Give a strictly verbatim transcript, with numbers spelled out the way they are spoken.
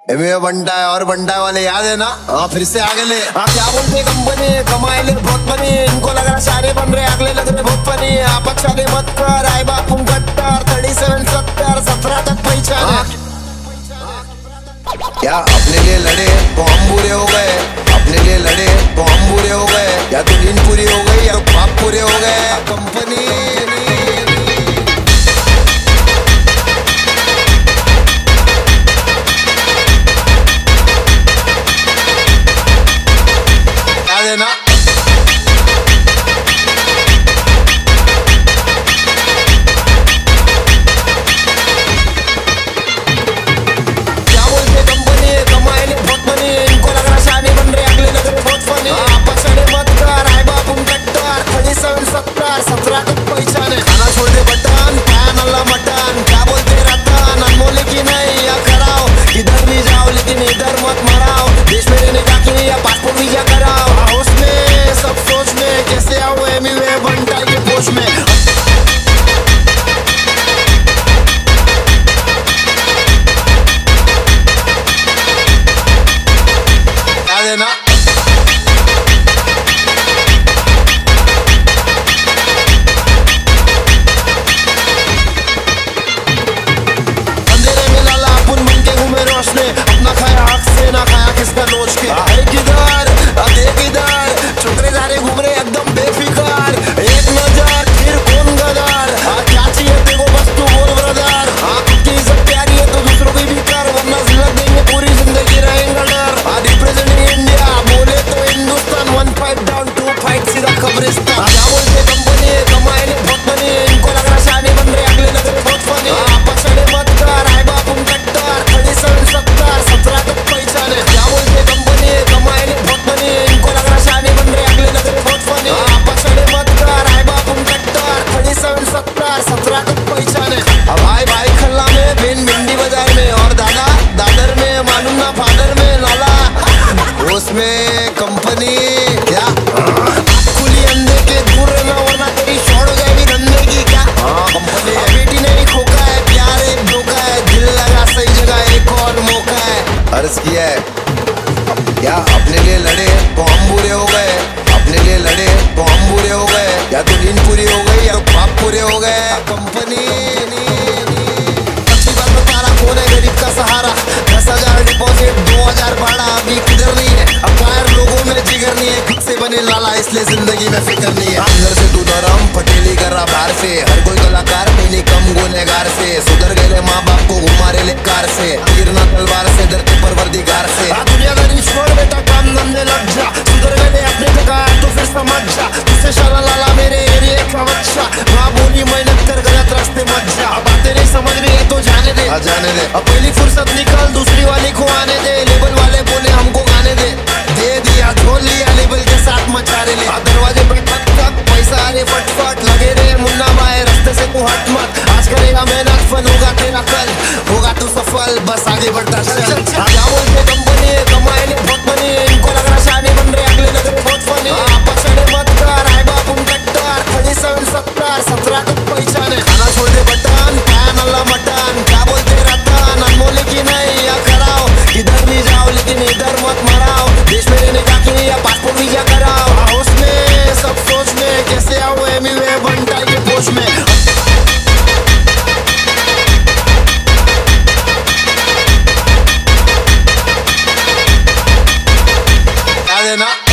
एमे बंटा है और बंटा वाले याद है ना? हाँ फिर से आगे ले। हाँ क्या बोलते कंपनी कमाए ले बहुत बनी, इनको लग रहा सारे बन रहे अगले लग रहे बहुत बनी। आप अच्छा दे मत कर आए बापू कट्टर थर्टी सेवन सत्तर सत्रह तक पहचान। क्या अपने लिए लड़े तो हम बुरे हो गए, अपने लिए लड़े तो हम बुरे हो गए, या तो नींद पूरी हो गई या पाप पूरे हो गए। कंपनी ना क्या बोलते कंपनी कमाए ले बहुत बनी, इनको लग रहा शादी बन रहे अगले लग रहे बहुत फनी। पछाड़े मत कर आए बापू कट्टर थर्टी सेवन सत्तर सत्रह तक पहचाने। खाना छोड़ दे बटन पैन अल्लाह मटन, क्या बोलते रतन अनमोल की नहीं या कराओ, इधर भी जाओ लेकिन इधर मत मराओ, देश में रहने का कि या पासपोर्ट वीजा कराओ। सब सोच में कैसे आओ एमी वे बंटा के पोष में। क्या देना अंधेरे में लाला अपन बन के घूमे रोशनी, अपना खाया हक से ना खाया किसका नोच के। एक इधर एक इधर छोकरे सारे घूम रहे एकदम बेफिकार, एक नजर फिर कौन गदर। क्या चाहिए तेरे को बस तू बोल ब्रदर, आपकी इज्जत प्यारी है तो दूसरों की भी कर, वरना जिलक देंगे पूरी जिंदगी रहेगा डर। रिप्रेजेंटिंग इंडिया बोले तो Hindustan, one fight down to fight सीधा कब्रिस्तान। क्या बोलते कंपनी कमाए ले बहुत बनी, इनको लग रहा शादी बन रहे अगले लग रहे बहुत फनी। पछाड़े मत कर आए बापू कट्टर थर्टी सेवन सत्तर सत्रह तक पहचाने। क्या बोलते कंपनी कमाए ले बहुत बनी, इनको लग रहा शादी बन रहे अगले लग रहे बहुत फनी। पछाड़े मत कर आए बापू कट्टर थर्टी सेवन सत्तर सत्रह तक पहचाने। अब भाई भाई खल्ला में बिन भिंडी बाजार में, और दादा दादर में मालूम ना फादर में नाला उसमें कंपनी। क्या खुली अंधे के दूर रहना वरना तेरी शॉर्ट हो जाएगी धंधे की। क्या कंपनी बेटी नहीं खोका है, प्यार एक धोखा है, दिल लगा सही जगह एक और मौका है। अर्ज किया है क्या अपने लिए लड़े तो हम बुरे हो गए, अपने लिए लड़े तो हम बुरे हो गए, या तो नींद पूरी हो गई या पाप पूरे हो गए। कंपनी अच्छी बात बता रहा कौन है गरीब का सहारा, दस हजार डिपॉजिट दो हजार भाड़ा अभी किधर नहीं है। अब कायर लोगों में जिगर नहीं है, खुद से बने लाला इसलिए जिंदगी में फिक्र नहीं है। अंदर से तू नरम पटेली कर रहा बाहर से, हर कोई कलाकार नहीं कम गुनहगार से। सुधर गए माँ बाप को घुमारे ले कार से, गिरना तलवार से धरती पर वर्दीगार से। दुनियादारी छोड़ बेटा काम धंधे लग जा, सुधर गए अपने जगह तो फिर समझ जा, तुझसे शाला लाला मेरे एरिया का बच्चा। माँ बोली मेहनत कर गलत रास्ते मत जा, बातें नहीं समझ रही है तो जाने दे जाने दे। अब पहली फुर्सत निकल दूसरी वाली को आने दे, लेबल वाले बोले हमको गाने दे, दे दिया झोल लिया लेबल के साथ मचा रे ले। दरवाजे पे ठक ठक पैसा आ रे फटफट, लगे रे मुन्ना भाई रास्ते से तू हट मत, आज करेगा मेहनत फन होगा तेरा कल, होगा तू सफल बस आगे बढ़ता चल। क्या बोलते कंपनी कमाए ले बहुत बनी, इनको लग रहा शादी बन रहे अगले लग रहे बहुत फनी। पछाड़े मत कर आए बापू कट्टर थर्टी सेवन सत्तर सत्रह तक पहचाने। खाना छोड़ दे बटन पैन अल्लाह मटन, क्या बोलते रतन अनमोल की नहीं या कराओ, इधर भी जाओ लेकिन इधर मत मराओ, देश में रहने का कि या पासपोर्ट वीजा कराओ। उसमें सब सोच में कैसे आओ एमी वे बंटा के पोष में। क्या देना